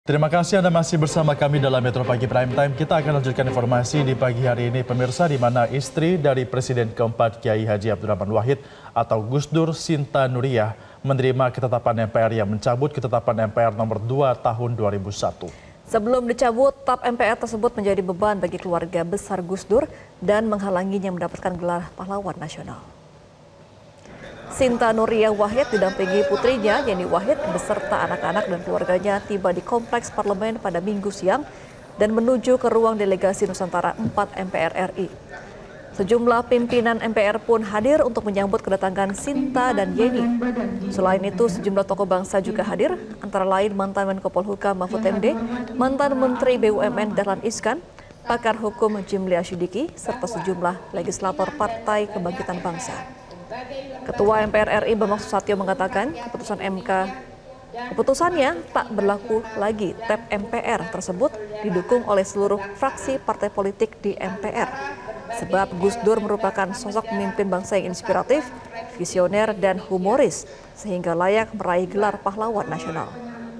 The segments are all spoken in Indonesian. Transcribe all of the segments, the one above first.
Terima kasih Anda masih bersama kami dalam Metro Pagi Prime Time. Kita akan lanjutkan informasi di pagi hari ini, pemirsa, di mana istri dari Presiden keempat Kiai Haji Abdul Rahman Wahid atau Gus Dur, Sinta Nuriyah, menerima ketetapan MPR yang mencabut ketetapan MPR nomor 2 tahun 2001. Sebelum dicabut, TAP MPR tersebut menjadi beban bagi keluarga besar Gus Dur dan menghalanginya mendapatkan gelar pahlawan nasional. Sinta Nuriyah Wahid didampingi putrinya Yeni Wahid beserta anak-anak dan keluarganya tiba di Kompleks Parlemen pada Minggu siang dan menuju ke ruang delegasi Nusantara 4 MPR RI. Sejumlah pimpinan MPR pun hadir untuk menyambut kedatangan Sinta dan Yeni. Selain itu, sejumlah tokoh bangsa juga hadir, antara lain mantan Menko Polhukam Mahfud MD, mantan Menteri BUMN Dahlan Iskan, pakar hukum Jimli Asyidiki, serta sejumlah legislator Partai Kebangkitan Bangsa. Ketua MPR RI Bambang Susatyo mengatakan keputusannya tak berlaku lagi. TAP MPR tersebut didukung oleh seluruh fraksi partai politik di MPR. Sebab Gus Dur merupakan sosok pemimpin bangsa yang inspiratif, visioner dan humoris sehingga layak meraih gelar pahlawan nasional.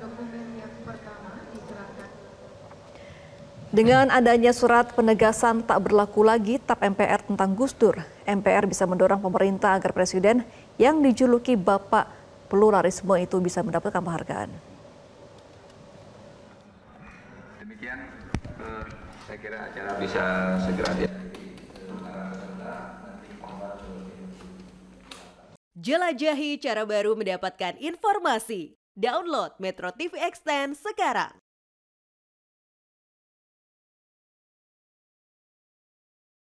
Dengan adanya surat penegasan tak berlaku lagi TAP MPR tentang Gus Dur, MPR bisa mendorong pemerintah agar presiden yang dijuluki Bapak Pluralisme itu bisa mendapatkan penghargaan. Demikian, saya kira acara bisa segera Jelajahi cara baru mendapatkan informasi. Download Metro TV Extend sekarang.